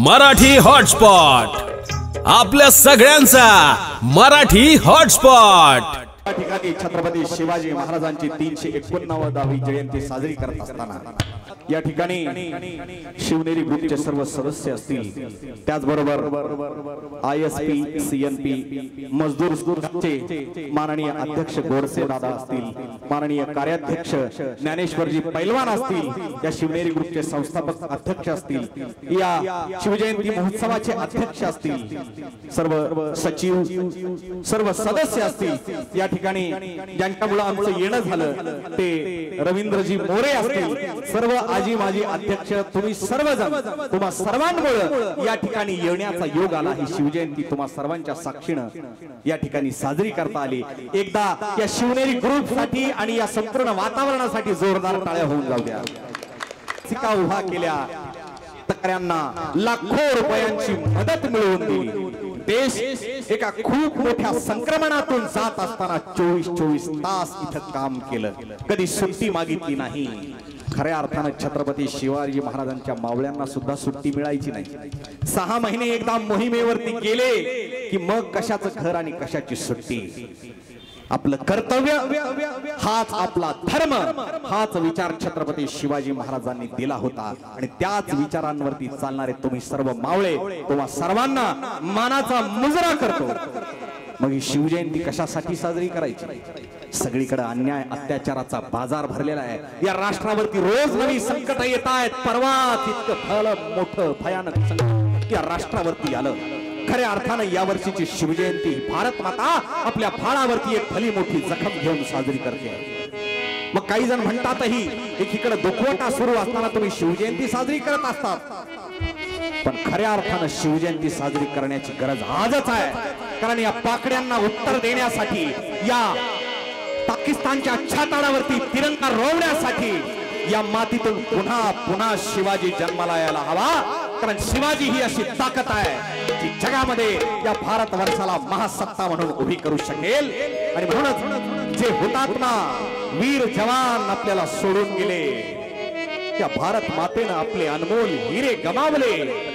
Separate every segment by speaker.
Speaker 1: Marathi hotspot, आपल्या सगळ्यांचा Marathi hotspot.
Speaker 2: या ठिकाणी छत्रपती शिवाजी महाराजांची 389वी जयंती साजरी करत असताना या ठिकाणी शिवनेरी ग्रुपचे सर्व सदस्य असतील, त्याचबरोबर आयएसपी सीएनपी मजदूर ग्रुपचे माननीय अध्यक्ष गोडसे दादा असतील, माननीय कार्याध्यक्ष ज्ञानेश्वरजी पैलवान असतील, या शिवनेरी ग्रुपचे संस्थापक अध्यक्ष असतील, या शिवजयंती महोत्सवाचे अध्यक्ष असतील, सर्व सचिव सर्व सदस्य असतील, या ठिकाणी ज्यांच्यामुळे आमचं येणं झालं ते रवींद्रजी मोरे असतील, सर्व आजी माजी अध्यक्ष, तुम्ही सर्वजण, तुम्हा सर्वांमुळे या ठिकाणी येण्याचा योग आला। ही शिवजयंती तुम्हा सर्वांच्या साक्षीनं या ठिकाणी साजरी करता आली। एकदा या शिवनेरी ग्रुप साठी आणि या संपूर्ण वातावरणासाठी जोरदार टाळ्या होऊन जाऊ द्या। सिका उभा केल्या, तक्रांना लाखो रुपयांची मदत मिळवून दिली। देश एका खूप मोठ्या संक्रमणातून जात असताना 24 तास इथं काम केलं, कधी सुट्टी मागितली नाही। खऱ्या अर्थाने छत्रपती शिवाजी महाराजांच्या मावळ्यांना सुद्धा सुट्टी मिळायची नाही। 6 महिने एकदा मोहिमेवरती गेले की मग कशाचं घर आणि कशाची सुट्टी। आपलं कर्तव्य हाच आपला धर्म, हाच विचार छत्रपती शिवाजी महाराजांनी दिला होता आणि त्याच विचारांवरती चालणारे तुम्ही सर्व मावळे, तुम्हा सर्वांना मानाचा मुजरा करतो। मग ही शिवजयंती कशासाठी साजरी करायची? सगळीकडे अन्याय अत्याचाराचा बाजार भरलेला आहे। या राष्ट्रावरती रोज नवी संकट येत आहेत। परवाच इतकं भलं मोठं भयानक संकट या राष्ट्रावरती आलं। खऱ्या अर्थाने या वर्षीची शिवजयंती भारत माता आपल्या फाळावरती एक भली मोठी जखम घेऊन साजरी करते। मग काही जण म्हणतातही एकीकडे दुखवटा सुरू असताना तुम्ही शिवजयंती साजरी करत असतात, पण खऱ्या अर्थाने शिवजयंती साजरी करण्याची गरज आजच आहे। कारण या पाकड्यांना उत्तर देण्यासाठी, या पाकिस्तानच्या छाताडावरती तिरंगा रोवण्यासाठी या मातीतून पुन्हा पुन्हा शिवाजी जन्माला यायला हवा। कारण शिवाजी ही अशी ताकद आहे जी जगामध्ये या भारत वर्षाला महासत्ता म्हणून उभी करू शकेल। आणि म्हणूनच जे हुतात्मा वीर जवान आपल्याला सोडून गेले, त्या भारत मातेनं आपले अनमोल हिरे गमावले,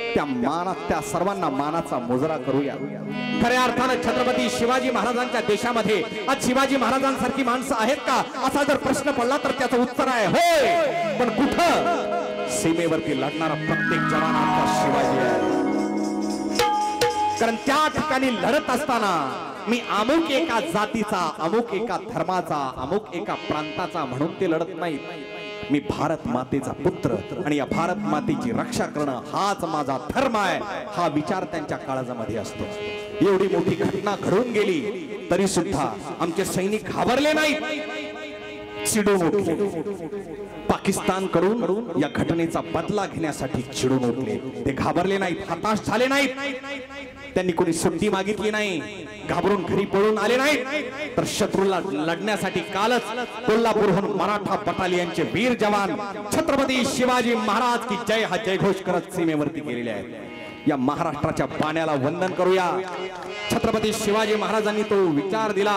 Speaker 2: त्या सर्वांना मानाचा मुजरा करूया। खऱ्या अर्थाने छत्रपती शिवाजी महाराजांच्या देशामध्ये आज शिवाजी महाराजांसारखी माणसं आहेत का, असा जर प्रश्न पडला तर त्याचं उत्तर आहे होय। पण कुठं? सीमेवरती लढणारा प्रत्येक जवान आमचा शिवाजी आहे। कारण त्या ठिकाणी लढत असताना मी अमुक एका जातीचा, अमुक एका धर्माचा, अमुक एका प्रांताचा म्हणून ते लढत नाहीत। मी भारत मातेचा पुत्र आणि या भारत मातेची रक्षा करणं हाच माझा धर्म आहे, हा विचार त्यांच्या काळजामध्ये असतो। एवढी मोठी घटना घडून गेली तरी सुद्धा आमचे सैनिक घाबरले नाहीत, चिडून उठले। पाकिस्तान कडून या घटनेचा बदला घेण्यासाठी चिडून उठले, ते घाबरले नाहीत, हताश झाले नाहीत। त्यांनी कोणी सुट्टी मागितली नाही, घाबरून घरी पळून आले नाहीत, तर शत्रूला लढण्यासाठी कालच कोल्हापूरहून मराठा बटालियनचे वीर जवान छत्रपती शिवाजी महाराज की जय हा जयघोष करत सीमेवरती गेलेले आहेत। या महाराष्ट्राच्या पाण्याला वंदन करूया। छत्रपती शिवाजी महाराजांनी तो विचार दिला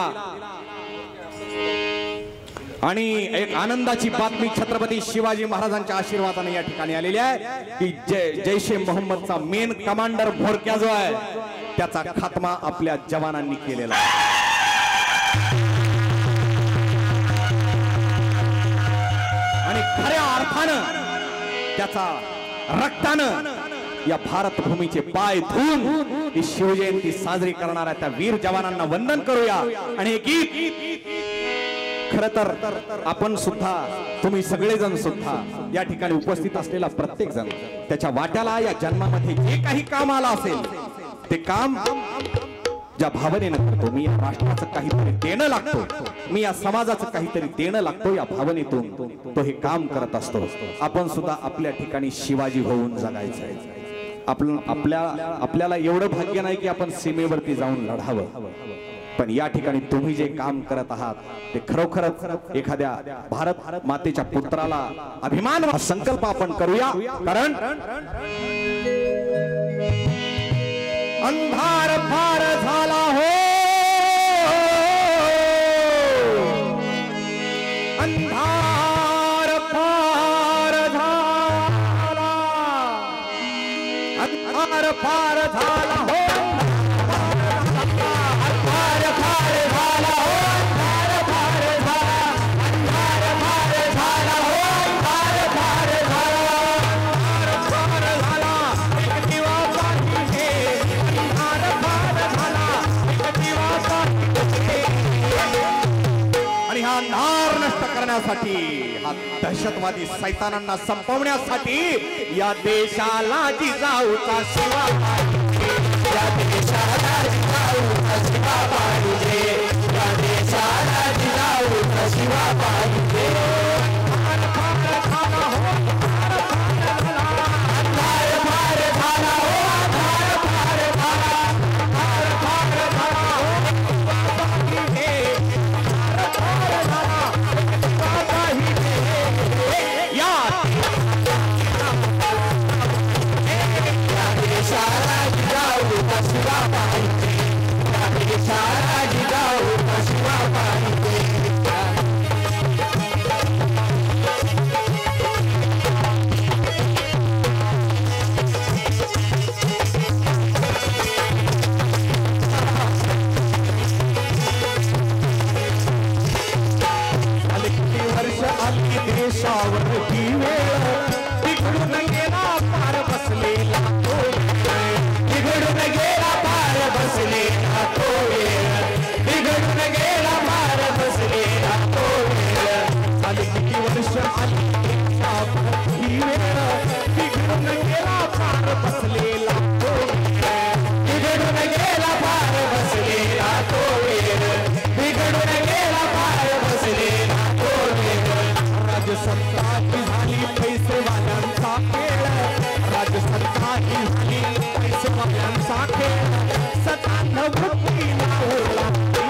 Speaker 2: आणि एक आनंदाची बातमी छत्रपती शिवाजी महाराजांच्या आशीर्वादाने या ठिकाणी आलेली आहे की जैशे मोहम्मदचा मेन कमांडर भोरक्या जो आहे त्याचा खात्मा आपल्या जवानांनी केलेला आहे। आणि खऱ्या अर्थानं त्याचा रक्तानं या भारत भूमीचे पाय धुवून ही शिवजयंती साजरी करणाऱ्या त्या वीर जवानांना वंदन करूया। आणि हे गीत खरं तर आपण सुद्धा, तुम्ही सगळेजण सुद्धा, या ठिकाणी उपस्थित असलेला प्रत्येक जण त्याच्या वाट्याला या जन्मामध्ये जे काही काम आलं असेल ते काम ज्या भावनेनं करतो, मी या राष्ट्राचं काहीतरी देणं लागतो, मी या समाजाचं काहीतरी देणं लागतो, या भावनेतून तो हे काम करत असतो। आपण सुद्धा आपल्या ठिकाणी शिवाजी होऊन जगायचं आहे। आपल्याला एवढं भाग्य नाही की आपण सीमेवरती जाऊन लढावं, पण या ठिकाणी तुम्ही जे काम करत आहात ते खरोखरच एखाद्या भारत मातेच्या पुत्राला अभिमान हा संकल्प आपण करूया। कारण अंधार फार झाला हो, अंधार फार झाला, अंधार पार झाला हो, अंधार पार झाला हो, अंधार पार झाला, अंधार पार झाला हो, अंधार पार झाला, अंधार पार झाला, एक दिवा पाहिजे, अंधार पार झाला, एक दिवा पाहिजे. आणि हा अंधार नष्ट करण्यासाठी, हा दहशतवादी सैतानांना संपवण्यासाठी या देशाला जिजाऊचा शिवा पाहिजे, या देशाला जिजाऊचा शिवा पाहिजे, या देशाला जिजाऊचा शिवा पाहिजे. अंधार पार झाला हो, अंधार पार झाला, अंधार पार झाला हो, अंधार पार झाला, अंधार पार झाला हो, पाहिजे, अंधार पार झाला, पाहिजे. या देशाला जिजाऊचा शिवा पाहिजे, या देशाला जिजाऊचा शिवा पाहिजे. किती वर्ष आली देशावर ही वेळ, बिघडून गेला पार बसलेला तो वेळ, बिघडून गेला पार बसलेला तो वेळ, बिघडून गेला पार बसलेला तो वेळ. आली किती वर्ष आली देशावर ही वेळ, बिघडून गेला पार बसलेला तो वेळ, बिघडून गेला पार बसलेला तो वेळ, बिघडून गेला पार बसलेला तो वेळ. राजसत्ता ही झाली पैसेवाल्यांचा खेळ, राजसत्ता ही झाली पैसेवाल्यांचा खेळ. सतान वृत्तीला उरला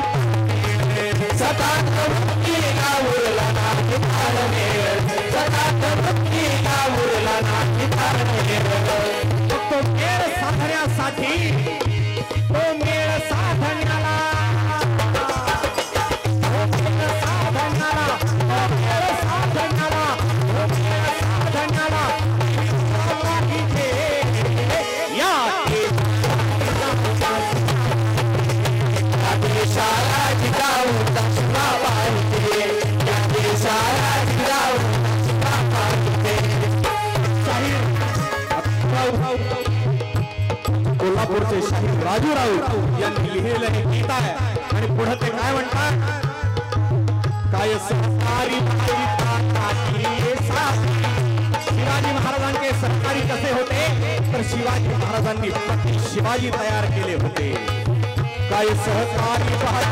Speaker 2: सतान वृत्तीला उरला नाही ताळमेळ, सतान वृत्तीला उरला नाही ताळमेळ. तो मेळ साधण्यासाठी, तो मेळ साधण्याला, कोल्हापूरचे शाहीर राजू राऊत यांनी लिहिलेलं हे गीत आहे. आणि पुढे ते काय म्हणतात, काय सरकारी शिवाजी महाराजांचे सरकारी कसे होते, तर शिवाजी महाराजांनी शिवाजी तयार केले होते. काय सहकारी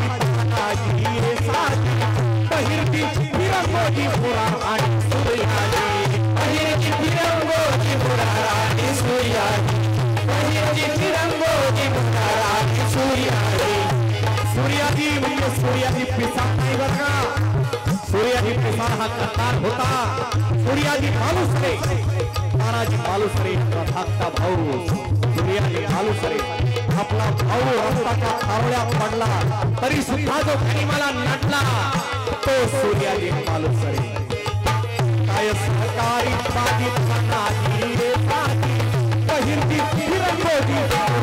Speaker 2: पहिरती फिरंगोजी फुरा आणि सूर्याजी, पहिरती फिरंगोजी फुरा आणि सूर्याजी, पहिरती फिरंगोजी फुरा आणि सूर्याजी. सूर्याजी म्हणजे सूर्याजी पिसाळ नाही बरं का, सूर्याजी पिसाळ हा कतार होता. सूर्याजी मालुसरे, तानाजी मालुसरे धाकटा भाऊ सूर्याजी मालुसरे. आपला भाऊ रस्त्याच्या खारोळ्यात पडला तरी सुद्धा जो गनिमाला नटला तो सूर्याजी मालुसरे. काय सहकारी बाधित मनाची रे बाधी, पहिरती फिरंगोजी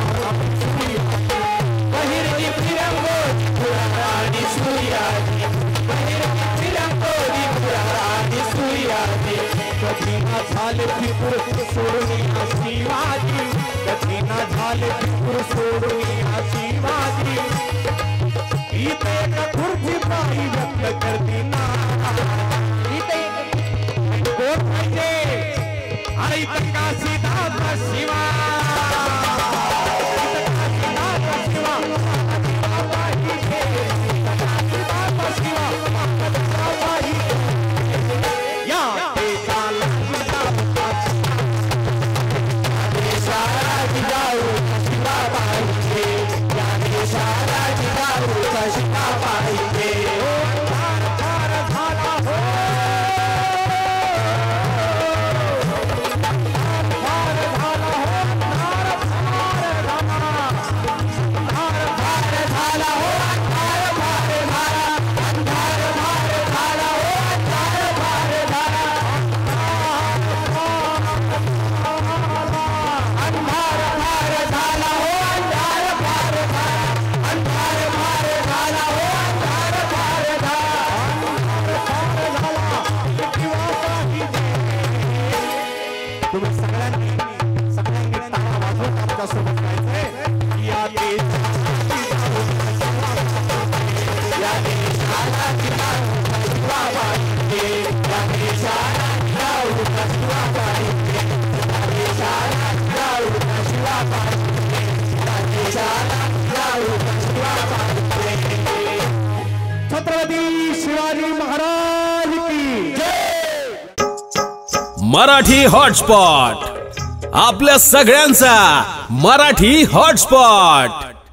Speaker 2: पहिरती फिरंगोजी आणि सूर्याजी, पहिरती फिरंगोजी आणि सूर्याजी. कधी ना झाले फिकूर सोडून शिवाजी, कधी ना झाले फिकूर सोडून शिवाजी. इथे एक खुर्ची बाई व्यक्त करती ना, इथे कोण पाहिजे, अरे इथं काशीनाथ शिवा, इथं काशीनाथ शिवा पाहिजे, काशीनाथ शिवा पाहिजे. या देशाला जिजाऊचा शिवा पाहिजे, या देशाला जिजाऊचा शिवा पाहिजे. अंधार पार झाला हो, अंधार पार झाला हो, तुम्ही सगळ्यांनी टाळ्या वाजवत आमच्यासोबत गायचंय. या देशाला या देशाला शिवा पाहिजे, या देशाला शिवा पाहिजे, या देशाला शिवा पाहिजे, या देशाला शिवा पाहिजे. छत्रपती शिवाजी महाराज की जय.
Speaker 1: मराठी हॉटस्पॉट आपल्या सगळ्यांचा मराठी हॉटस्पॉट.